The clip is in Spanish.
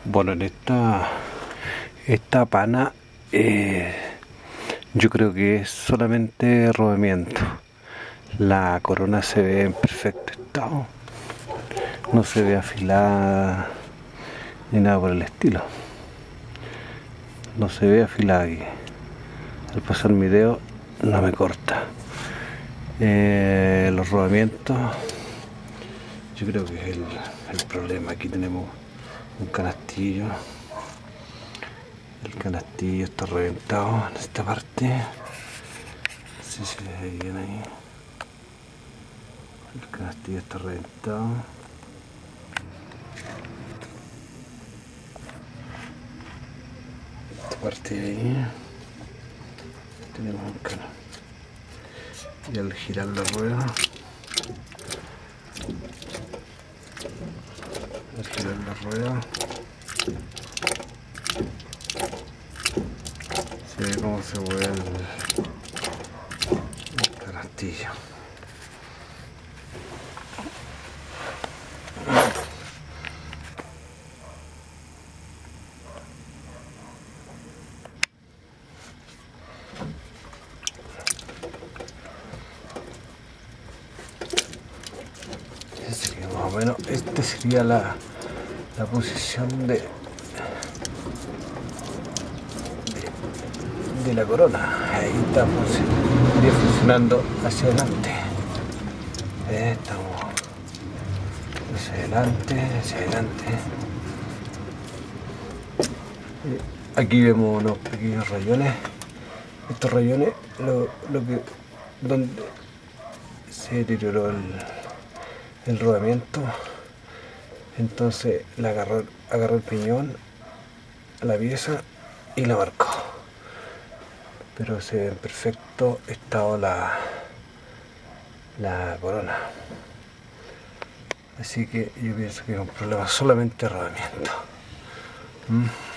Bueno, en esta pana yo creo que es solamente rodamiento. La corona se ve en perfecto estado, no se ve afilada ni nada por el estilo. No se ve afilada aquí. Al pasar mi dedo no me corta. Los rodamientos, yo creo que es el problema. Aquí tenemos un canastillo. El canastillo está reventado en esta parte. No sé si les ve bien ahí. El canastillo está reventado. Esta parte de ahí tenemos un canal. Y al girar la rueda, se ve cómo se mueve el canastillo. Sería más o menos, esta sería la posición de la corona. Ahí está funcionando hacia adelante. Estamos hacia adelante. Aquí vemos unos pequeños rayones. Estos rayones, donde se deterioró el rodamiento, entonces agarró el piñón, la pieza y la marcó. Pero se ve en perfecto estado la corona. Así que yo pienso que es un problema solamente de rodamiento.